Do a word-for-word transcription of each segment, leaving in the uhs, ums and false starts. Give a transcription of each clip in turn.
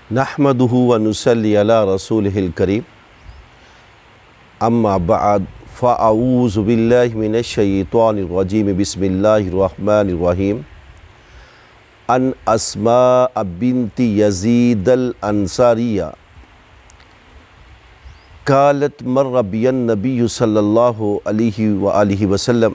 नहमदुहु व नुसल्ली अला रसूलिहिल करीम अम्मा बअद फ़अऊज़ु बिल्लाहि मिनश शैतानिर रजीम बिस्मिल्लाहिर रहमानिर रहीम अन अस्मा बिन्ति यज़ीद अल अंसारिया क़ालत मर्र बियन नबी सल्लल्लाहु अलैहि व आलिहि वसल्लम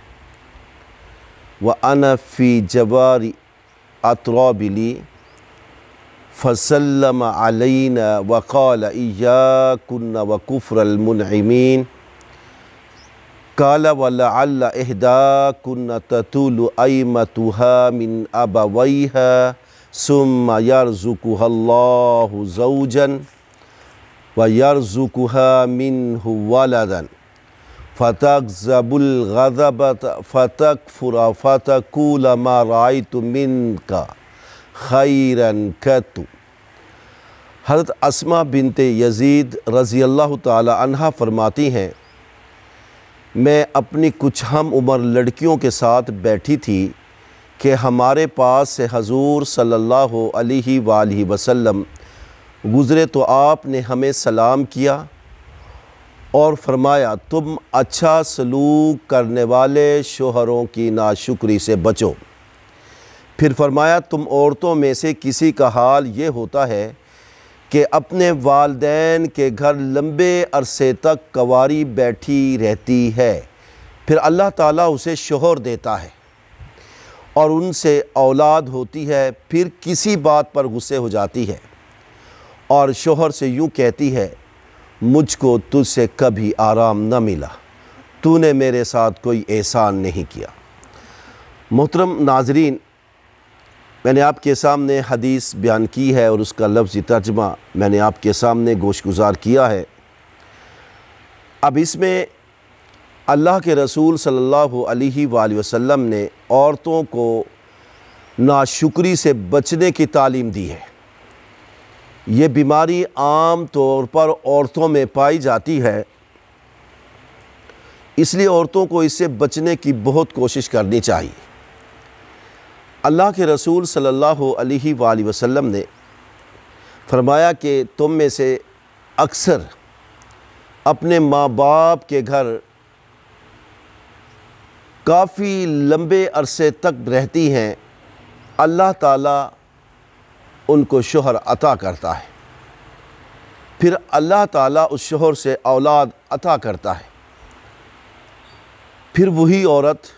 व अना फ़ी जवारि अतराबिली फ़सल्लम अलैना व क़ाल इय्याकुन्ना व कुफ़्रल मुनइमीन क़ाल व लअल्ल इहदाकुन्ना ततूलु अयमतुहा मिन अबवैहा सुम्मा यरज़ुकुहल्लाहु ज़ौजन व यरज़ुकुहा मिन्हु वलदन फ़तग़ज़बुल ग़ज़बत फ़तकफ़ुर फ़तक़ूल मा रअयतु मिनका खैरन कतु। हज़रत अस्मा बिनते यज़ीद रज़ी अल्लाह ताला अन्हा फरमाती हैं, मैं अपनी कुछ हम उम्र लड़कियों के साथ बैठी थी कि हमारे पास से हजूर सल्लल्लाहु अलैहि वालैहि वसल्लम गुज़रे तो आपने हमें सलाम किया और फरमाया, तुम अच्छा सलूक करने वाले शोहरों की नाशुक्री से बचो। फिर फरमाया, तुम औरतों में से किसी का हाल ये होता है कि अपने वालिदैन के घर लंबे अरसे तक कवारी बैठी रहती है, फिर अल्लाह ताला उसे शोहर देता है और उनसे औलाद होती है, फिर किसी बात पर गुस्से हो जाती है और शोहर से यूँ कहती है, मुझको तुझसे कभी आराम न मिला, तूने मेरे साथ कोई एहसान नहीं किया। मोहतरम नाज़रीन, मैंने आपके सामने हदीस बयान की है और उसका लफ्ज़ी तर्जमा मैंने आपके सामने गोशगुजार किया है। अब इसमें अल्लाह के रसूल सल्लल्लाहु अलैहि वसल्लम ने औरतों को नाशुक्री से बचने की तालीम दी है। ये बीमारी आम तौर पर औरतों में पाई जाती है, इसलिए औरतों को इससे बचने की बहुत कोशिश करनी चाहिए। अल्लाह के रसूल सल्लल्लाहु अलैहि वसल्लम ने फरमाया कि तुम में से अक्सर अपने माँ बाप के घर काफ़ी लंबे अरसे तक रहती हैं, अल्लाह ताला उनको शोहर अता करता है, फिर अल्लाह ताला उस शोहर से औलाद अता करता है, फिर वही औरत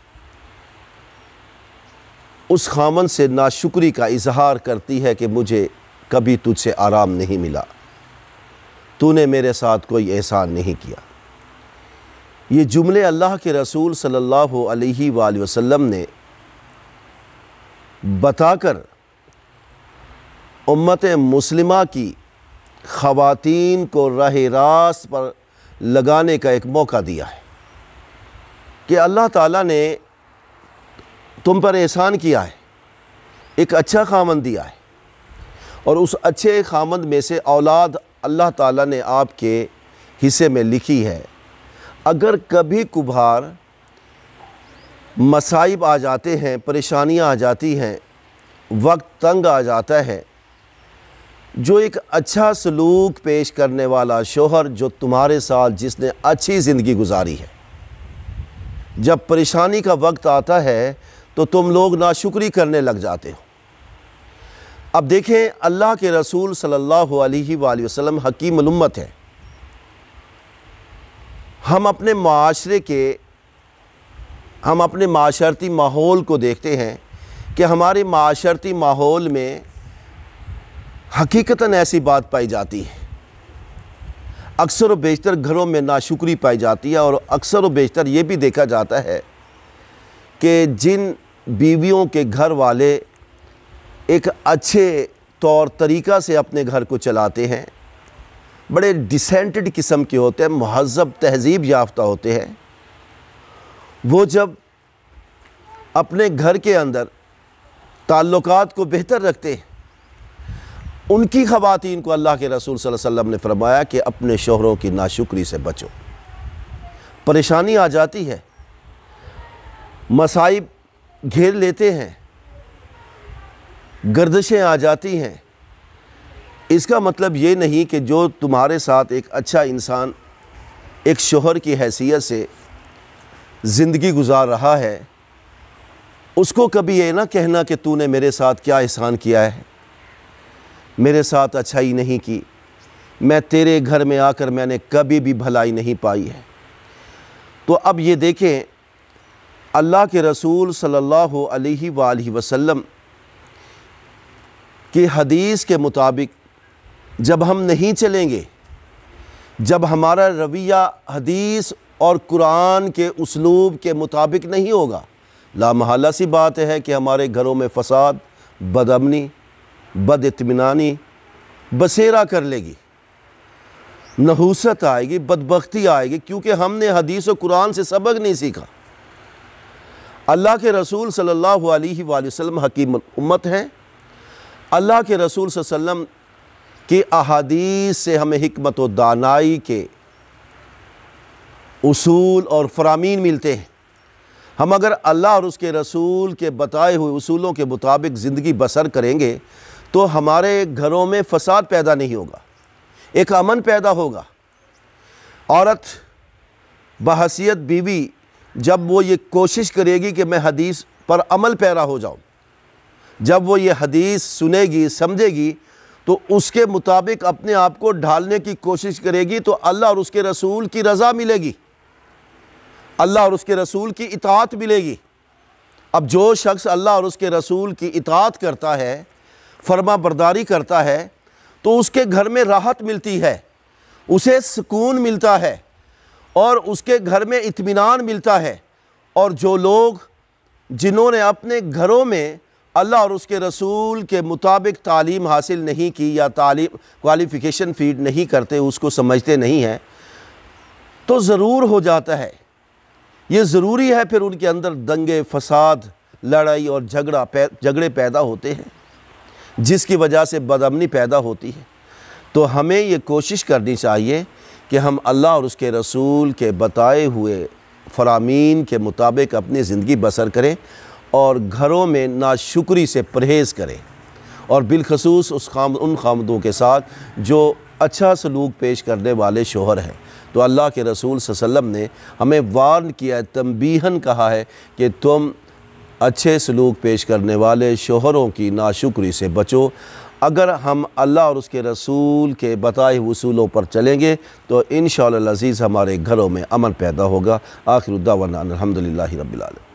उस खामन से नाशुक्री का इजहार करती है कि मुझे कभी तुझसे आराम नहीं मिला, तूने मेरे साथ कोई एहसान नहीं किया। ये जुमले अल्लाह के रसूल सल्लल्लाहु अलैहि वसल्लम ने बताकर उम्मत मुस्लिमा की ख़वातीन को राह रास्त पर लगाने का एक मौका दिया है कि अल्लाह ताला ने तुम पर एहसान किया है, एक अच्छा खामन दिया है और उस अच्छे खामन में से औलाद अल्लाह ताला ने आपके हिस्से में लिखी है। अगर कभी कुभार मसाइब आ जाते हैं, परेशानियां आ जाती हैं, वक्त तंग आ जाता है, जो एक अच्छा सलूक पेश करने वाला शोहर जो तुम्हारे साथ जिसने अच्छी ज़िंदगी गुजारी है, जब परेशानी का वक्त आता है तो तुम लोग नाशुक्री करने लग जाते हो। अब देखें, अल्लाह के रसूल सल्लल्लाहु अलैहि वसल्लम हकीमुल उम्मत है। हम अपने माशरे के हम अपने माशरती माहौल को देखते हैं कि हमारे माशरती माहौल में हकीकतन ऐसी बात पाई जाती है, अक्सर व बेशतर घरों में नाशुक्री पाई जाती है और अक्सर व बेशतर ये भी देखा जाता है कि जिन बीवियों के घर वाले एक अच्छे तौर तरीक़ा से अपने घर को चलाते हैं, बड़े डिसेंटेड किस्म के होते हैं, महज़्ज़ब तहज़ीब याफ्ता होते हैं, वो जब अपने घर के अंदर ताल्लुकात को बेहतर रखते हैं, उनकी ख़वातीन को अल्लाह के रसूल सल्लल्लाहु अलैहि वसल्लम ने फरमाया कि अपने शोहरों की नाशुक्री से बचो। परेशानी आ जाती है, मसाइब घेर लेते हैं, गर्दिशें आ जाती हैं, اس کا مطلب یہ نہیں کہ جو تمہارے ساتھ ایک اچھا انسان ایک شوہر کی حیثیت سے زندگی گزار رہا ہے، اس کو کبھی یہ نہ کہنا کہ تو نے میرے ساتھ کیا احسان کیا ہے، میرے ساتھ اچھائی نہیں کی، میں تیرے گھر میں آ کر میں نے کبھی بھی بھلائی نہیں پائی ہے۔ تو اب یہ دیکھیں، اللہ کے رسول صلی اللہ علیہ وآلہ وسلم کی حدیث کے مطابق جب ہم نہیں چلیں گے، جب ہمارا رویہ حدیث اور قرآن کے اسلوب کے مطابق نہیں ہوگا، لا محالہ سی بات ہے کہ ہمارے گھروں میں فساد، بد امنی، بد اطمینانی بسیرا کر لے گی، نحوست آئے گی، بدبختی آئے گی، کیونکہ ہم نے حدیث و قرآن سے سبق نہیں سیکھا۔ اللہ کے رسول صلی اللہ علیہ وآلہ وسلم حکیم امت ہیں۔ اللہ کے رسول صلی اللہ علیہ وسلم کی احادیث سے ہمیں حکمت و دانائی کے اصول اور فرامین ملتے ہیں۔ ہم اگر اللہ اور اس کے رسول کے بتائے ہوئے اصولوں کے مطابق زندگی بسر کریں گے تو ہمارے گھروں میں فساد پیدا نہیں ہوگا، ایک امن پیدا ہوگا۔ عورت بحیثیت بیوی جب وہ یہ کوشش کرے گی کہ میں حدیث پر عمل پیرا ہو جاؤں، جب وہ یہ حدیث سنے گی، سمجھے گی، تو اس کے مطابق اپنے آپ کو ڈھالنے کی کوشش کرے گی تو اللہ اور اس کے رسول کی رضا ملے گی، اللہ اور اس کے رسول کی اطاعت ملے گی۔ اب جو شخص اللہ اور اس کے رسول کی اطاعت کرتا ہے، فرما برداری کرتا ہے، تو اس کے گھر میں راحت ملتی ہے، اسے سکون ملتا ہے، اور اس کے گھر میں اطمینان ملتا ہے۔ اور جو لوگ جنہوں نے اپنے گھروں میں اللہ اور اس کے رسول کے مطابق تعلیم حاصل نہیں کی یا تعلیم کوالیفیکیشن فیڈ نہیں کرتے، اس کو سمجھتے نہیں ہیں، تو ضرور ہو جاتا ہے، یہ ضروری ہے، پھر ان کے اندر دنگے، فساد، لڑائی اور جھگڑا جھگڑے پیدا ہوتے ہیں، جس کی وجہ سے بد امنی پیدا ہوتی ہے۔ تو ہمیں یہ کوشش کرنی چاہیے کہ ہم اللہ اور اس کے رسول کے بتائے ہوئے فرامین کے مطابق اپنی زندگی بسر کریں، اور گھروں میں ناشکری سے پرہیز کریں، اور بالخصوص اس خام ان خامدوں کے ساتھ جو اچھا سلوک پیش کرنے والے شوہر ہیں۔ تو اللہ کے رسول صلی اللہ علیہ وسلم نے ہمیں وارن کیا ہے، تنبیہاً کہا ہے کہ تم اچھے سلوک پیش کرنے والے شوہروں کی ناشکری سے بچو۔ اگر ہم اللہ اور اس کے رسول کے بتائے ہوئے اصولوں پر چلیں گے تو انشاءاللہ العزیز ہمارے گھروں میں امن پیدا ہوگا۔ آخر دعوانا الحمدللہ رب العالمین۔